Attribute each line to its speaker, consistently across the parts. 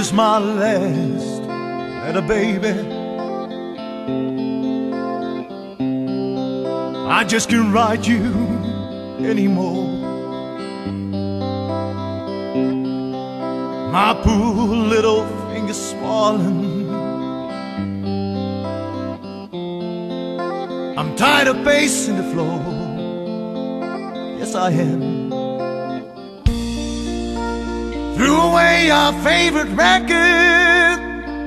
Speaker 1: is my last letter, baby. I just can't write you anymore. My poor little finger's swollen. I'm tired of pacing the floor. Yes, I am. Threw away our favorite record.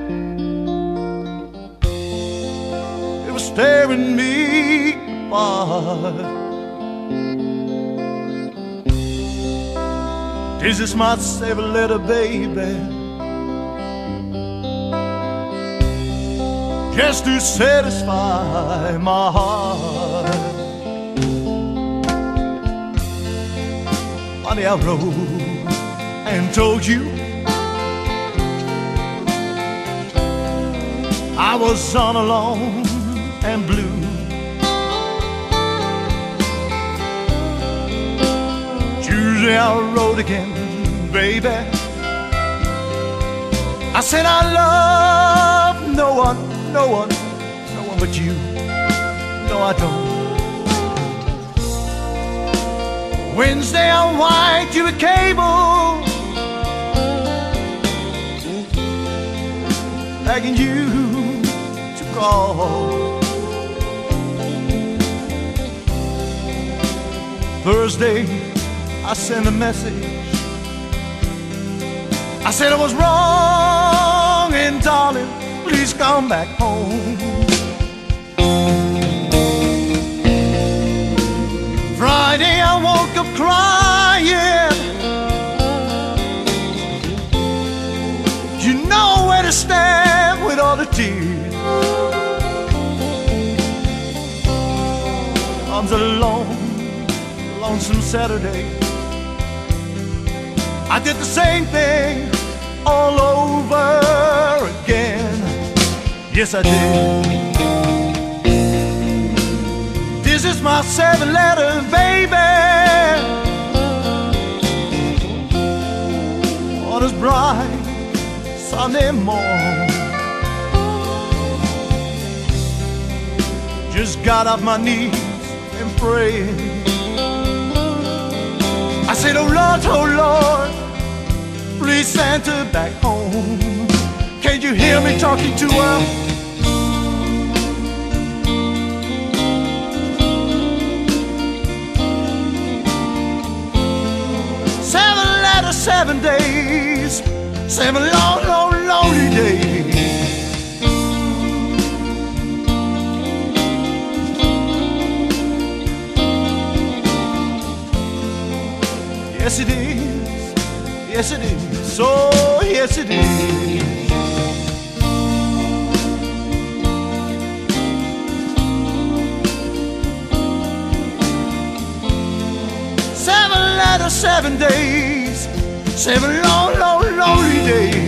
Speaker 1: It was tearing me apart. This is my 7-letter, baby, just to satisfy my heart. Funny, I wrote and told you I was all alone and blue. Tuesday I wrote again, baby. I said I love no one, no one, no one but you. No, I don't. Wednesday I write you a cable, begging you to call. Thursday I sent a message. I said I was wrong, and darling, please come back home. Friday I woke up crying. You know where to stand with all the tears. Comes a lonesome Saturday. I did the same thing all over again. Yes, I did. This is my 7-letter, baby. On this bright Sunday morning, just got off my knees and prayed. I said, oh Lord, please send her back home. Can't you hear me talking to her? Seven letters, 7 days, 7 long, lonely days. Yes, it is. Yes, it is. Oh, yes, it is. Seven letters, 7 days, 7 long, lonely days.